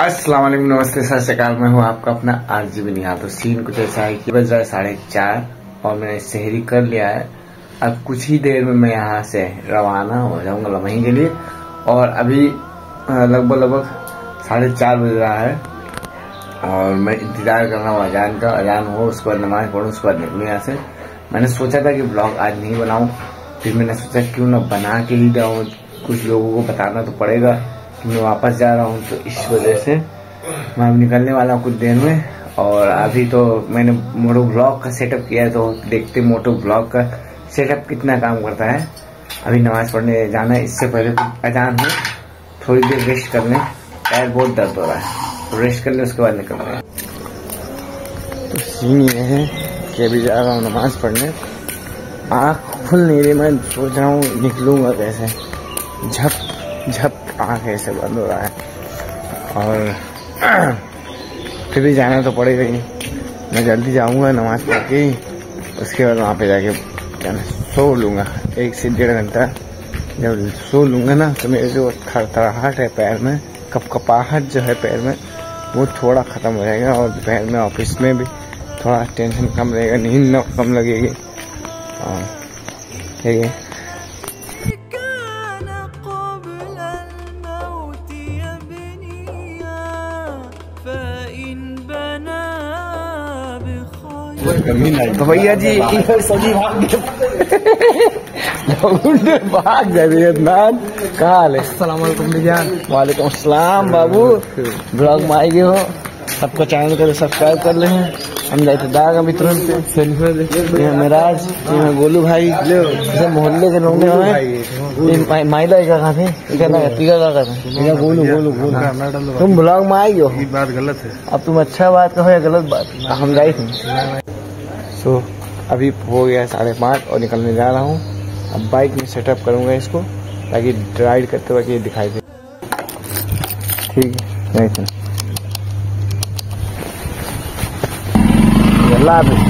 अस्सलाम वालेकुम, नमस्ते, सत श्री अकाल। मैं हूँ आपका अपना आरजी निहाल। तो सीन कुछ ऐसा है कि बज रहा है 4:30 और मैंने शहरी कर लिया है। अब कुछ ही देर में मैं यहाँ से रवाना हो जाऊंगा लम्हे के लिए। और अभी लगभग 4:30 बज रहा है और मैं इंतजार कर रहा हूँ अजान का। अजान हो, उसके बाद नमाज पढ़ूँ, उसके बाद निकलूँ यहाँ से। मैंने सोचा था कि ब्लॉग आज नहीं बनाऊँ, फिर मैंने सोचा क्यों ना बना के ही जाऊँ, कुछ लोगों को बताना तो पड़ेगा कि मैं वापस जा रहा हूँ। तो इस वजह से मैं अब निकलने वाला हूँ कुछ देर में। और अभी तो मैंने मोटो ब्लॉग का सेटअप किया है, तो देखते मोटो ब्लॉग का सेटअप कितना काम करता है। अभी नमाज पढ़ने जाना है, इससे पहले अजान हो, थोड़ी देर रेस्ट कर लें। पैर बहुत दर्द हो रहा है, तो रेस्ट कर लें, उसके बाद निकल रहे हैं। तो सीन ये है कि अभी जा रहा हूँ नमाज पढ़ने। आँख खुल नहीं रही, मैं सोच रहा हूँ निकलूँगा कैसे। झप आँख ऐसे बंद हो रहा है और फिर भी जाना तो पड़ेगा ही। मैं जल्दी जाऊंगा नमाज पढ़ के, उसके बाद वहाँ पे जाके क्या ना सो लूँगा 1 से 1.5 घंटा। जब सो लूँगा ना तो मेरे जो थरथराहट है पैर में, कपकपाहट जो है पैर में, वो थोड़ा ख़त्म हो जाएगा। और दोपहर में ऑफिस में भी थोड़ा टेंशन कम रहेगा, नींद कम लगेगी। और ठीक है, तो भैया जी सभी भाग गए। कहाँ हाल है? अस्सलाम वालेकुम भैया। वालेकुम अस्सलाम बाबू। ब्लॉग में आए हो, सबको चैनल को सब्सक्राइब कर ले। हम जाते दाग अभी तुरंत मेराज, गोलू भाई, मोहल्ले के लोग माइला कहाँ थे, गोलू तुम ब्लॉग में आई हो। बात गलत है, अब तुम अच्छा बात कहो या गलत बात, हम गए थे। सो अभी हो गया 5:30 और निकलने जा रहा हूँ। अब बाइक में सेटअप करूँगा इसको, ताकि राइड करते वक्त ये दिखाई दे। ठीक है, अल्लाह।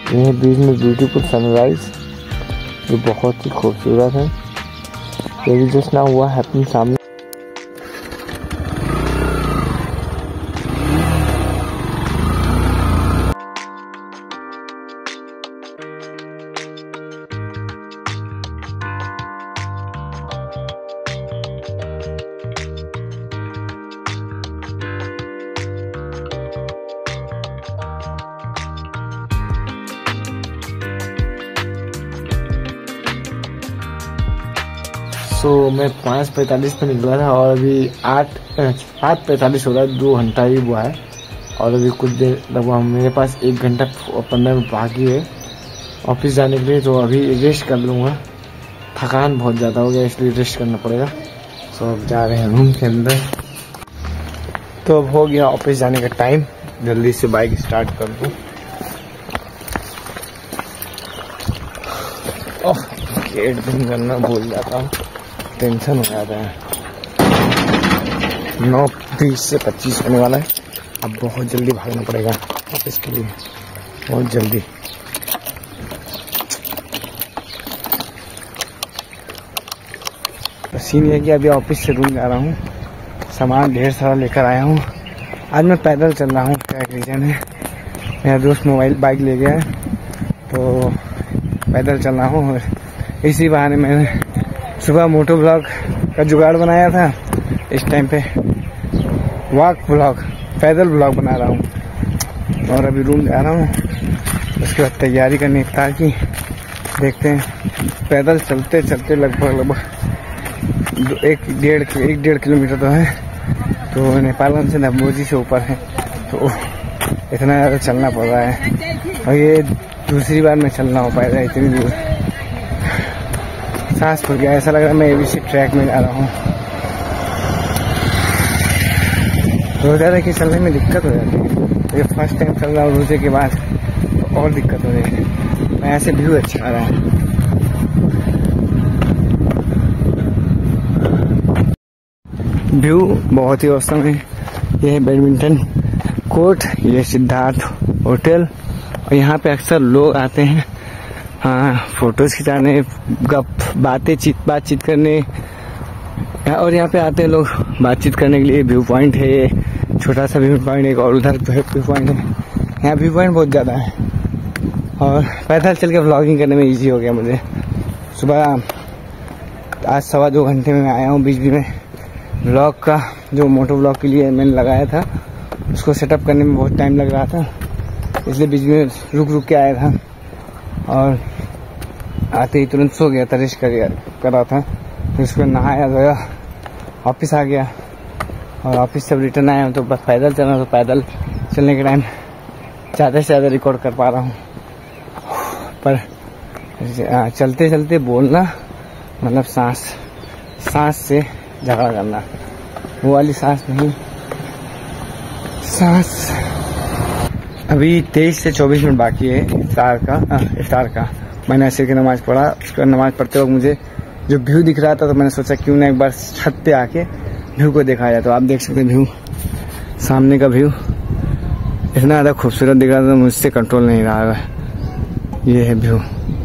ये बीच में ब्यूटीफुल सनराइज जो बहुत ही खूबसूरत है। ये जस्ट ना हुआ है अपने सामने। मैं 5:45 पे निकला था और अभी 8:45 हो रहा है। 2 घंटा ही हुआ है और अभी कुछ देर लगभग मेरे पास 1 घंटा 15 मिनट बाकी है ऑफिस जाने के लिए। तो अभी रेस्ट कर लूँगा, थकान बहुत ज़्यादा हो गया इसलिए रेस्ट करना पड़ेगा। तो अब जा रहे हैं रूम के अंदर। तो अब हो गया ऑफिस जाने का टाइम, जल्दी से बाइक स्टार्ट कर दूँ। गेट बंद करना भूल जाता हूँ, टेंशन हो जाता है। 9:20 से 25 होने वाला है। अब बहुत जल्दी भागना पड़ेगा ऑफिस के लिए, बहुत जल्दी। सीन है कि अभी ऑफिस से रूम जा रहा हूँ, सामान ढेर सारा लेकर आया हूँ। आज मैं पैदल चल रहा हूँ, क्या रीज़न है, मेरा दोस्त बाइक ले गया है तो पैदल चल रहा हूँ। इसी बहाने मैंने सुबह मोटो ब्लॉग का जुगाड़ बनाया था, इस टाइम पे वॉक ब्लॉग, पैदल ब्लॉग बना रहा हूँ। और अभी रूम जा रहा हूँ, उसके बाद तैयारी करनी इफ्तार की। देखते हैं, पैदल चलते चलते लगभग 1-1.5 किलोमीटर तो है। तो नेपाल से नम्बोजी से ऊपर है, तो इतना ज़्यादा चलना पड़ रहा है। और ये दूसरी बार मैं चलना हो पाएगा इतनी दूर। सांस फूल गया, ऐसा लग रहा है मैं एबीसी ट्रैक में जा रहा हूँ। हो जा रहा है कि चलने में दिक्कत हो जाती है। ये फर्स्ट टाइम चल रहा हूँ रोजे के बाद, तो और दिक्कत हो रही है। मैं ऐसे व्यू अच्छा आ रहा है। व्यू बहुत ही औसम है। यह है बैडमिंटन कोर्ट, ये सिद्धार्थ होटल। और यहाँ पे अक्सर लोग आते हैं फोटोज खिंचाने, बातचीत करने। और यहाँ पे आते हैं लोग बातचीत करने के लिए। व्यू पॉइंट है ये, छोटा सा व्यू पॉइंट है, और उधर व्यू पॉइंट है। यहाँ व्यू पॉइंट बहुत ज़्यादा है और पैदल चल के व्लॉगिंग करने में इजी हो गया मुझे। सुबह आज 2.25 घंटे में आया हूँ। बीच में ब्लॉग का जो मोटो ब्लॉग के लिए मैंने लगाया था, उसको सेटअप करने में बहुत टाइम लग रहा था, इसलिए बीच में रुक के आया था। और आते ही तुरंत सो गया था, रेस्ट कर रहा था। फिर उसको नहाया धोया, ऑफिस आ गया। और ऑफिस से रिटर्न आया हूँ तो बस पैदल चलना। तो पैदल चलने के टाइम ज़्यादा से ज़्यादा रिकॉर्ड कर पा रहा हूँ। पर चलते चलते बोलना मतलब सांस से झगड़ा करना, वो वाली सांस नहीं। सांस अभी 23 से 24 मिनट बाकी है इफ्तार का। मैंने असर की नमाज पढ़ा, उसका नमाज पढ़ते वक्त मुझे जो व्यू दिख रहा था, तो मैंने सोचा क्यों ना एक बार छत पे आके व्यू को देखा जाए। तो आप देख सकते हैं व्यू, सामने का व्यू इतना ज़्यादा खूबसूरत दिख रहा था, मुझसे कंट्रोल नहीं रहा है। ये है व्यू।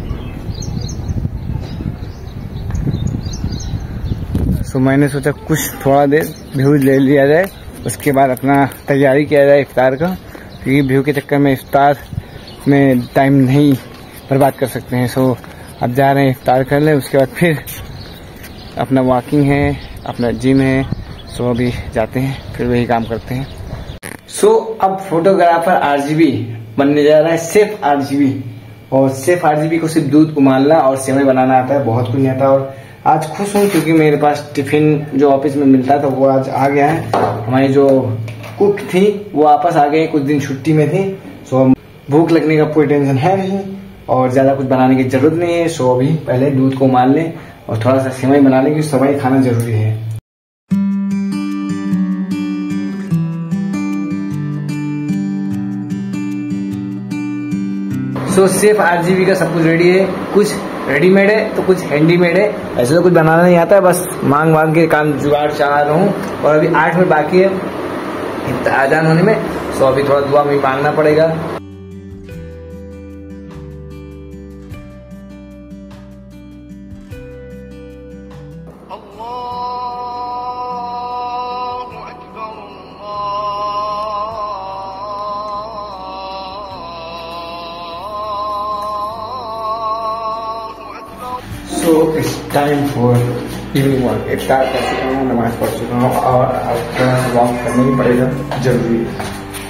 तो मैंने सोचा कुछ थोड़ा देर व्यू ले लिया जाए, उसके बाद अपना तैयारी किया जाए इफ्तार का, क्योंकि व्यू के चक्कर में इफ्तार में टाइम नहीं बर्बाद कर सकते हैं। सो अब जा रहे हैं इफ्तार कर लें, उसके बाद फिर अपना वॉकिंग है, अपना जिम है। सो अभी जाते हैं, फिर वही काम करते हैं। सो अब फोटोग्राफर आरजीबी बनने जा रहा है, शेफ आरजीबी। और शेफ आरजीबी को सिर्फ दूध उबालना और सेवई बनाना आता है, बहुत कुछ नहीं आता। और आज खुश हूँ क्योंकि मेरे पास टिफिन जो ऑफिस में मिलता था वो आज आ गया है। हमारी जो कुक थी वो वापस आ गई, कुछ दिन छुट्टी में थी। सो भूख लगने का कोई टेंशन है नहीं और ज्यादा कुछ बनाने की जरूरत नहीं है। सो अभी पहले दूध को उबाल लें और थोड़ा सा सेवई बना लें, क्योंकि सेवई खाना जरूरी है। सो शेफ आरजीबी का सब कुछ रेडी है, कुछ रेडीमेड है तो कुछ हैंडीमेड है। ऐसे तो कुछ बनाना नहीं आता है, बस मांग के काम जुगाड़ चला रहा हूँ। और अभी 8 मिनट बाकी है आजान होने में। सो अभी थोड़ा दुआ में मांगना पड़ेगा। So it's time for evening walk. इफ्तार कर चुका हूँ, नमाज पढ़ चुका हूँ और अब थोड़ा सा वॉक करना ही पड़ेगा, जरूरी है।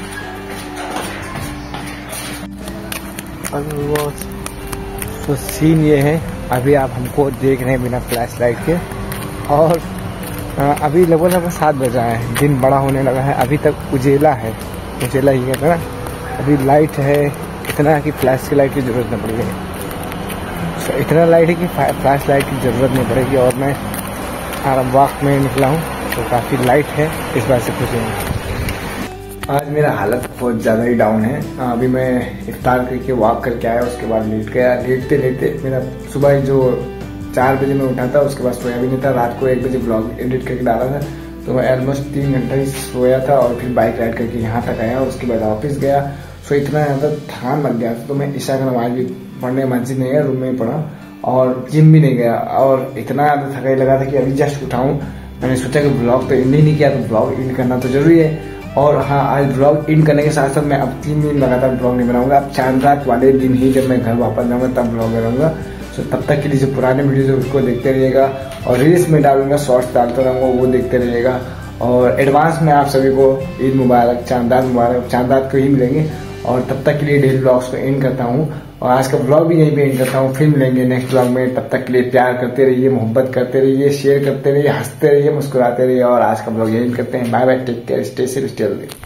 तो सीन ये है, अभी आप हमको देख रहे हैं बिना फ्लैश लाइट के, और अभी लगभग 7 बज रहा है, दिन बड़ा होने लगा है। अभी तक उजेला है, उजेला ही कहते हैं ना। अभी लाइट है इतना कि फ्लैश की लाइट की ज़रूरत नहीं पड़ेगी। तो इतना लाइट है कि फ्लैश लाइट की ज़रूरत नहीं पड़ेगी। और मैं वॉक में निकला हूँ तो काफ़ी लाइट है, इस बात से खुश हूँ। आज मेरा हालत बहुत ज़्यादा ही डाउन है। अभी मैं इफ्तार करके वॉक करके आया, उसके बाद लेट गया। लेटते लेटते मेरा सुबह जो 4 बजे मैं उठा था, उसके बाद सोया भी नहीं था। रात को 1 बजे ब्लॉग एडिट करके डाला था, तो मैं ऑलमोस्ट 3 घंटा ही सोया था और फिर बाइक राइड करके यहाँ तक आया। उसके बाद ऑफिस गया, सो इतना ज़्यादा थकान लग गया था, तो मैं ईशा का नमाज भी पढ़ने मस्जिद नहीं गया, रूम में ही पढ़ा और जिम भी नहीं गया। और इतना ज़्यादा थकाई लगा था कि अभी जस्ट उठाऊँ, मैंने सोचा कि ब्लॉग तो एंड ही नहीं किया, तो ब्लॉग एंड करना तो जरूरी है। और हाँ, आज ब्लॉग इन करने के साथ साथ मैं अब 3 दिन लगातार ब्लॉग नहीं बनाऊंगा। अब चांद रात वाले दिन ही जब मैं घर वापस जाऊंगा तब ब्लॉग बनाऊंगा। तो तब तक के लिए जो पुराने वीडियोज है उसको देखते रहिएगा, और रील्स में डालूंगा, शॉर्ट्स डालता रहूँगा, वो देखते रहिएगा। और एडवांस में आप सभी को ईद मुबारक, चांद रात मुबारक। चांद रात को ही मिलेंगे, और तब तक के लिए डेली ब्लॉग्स को एंड करता हूँ, और आज का ब्लॉग भी यहीं पे एंड करता हूँ। फिर मिलेंगे नेक्स्ट ब्लॉग में, तब तक के लिए प्यार करते रहिए, मोहब्बत करते रहिए, शेयर करते रहिए, हंसते रहिए, मुस्कुराते रहिए। और आज का ब्लॉग यहीं करते हैं। Bye bye, take care, stay safe, stay healthy.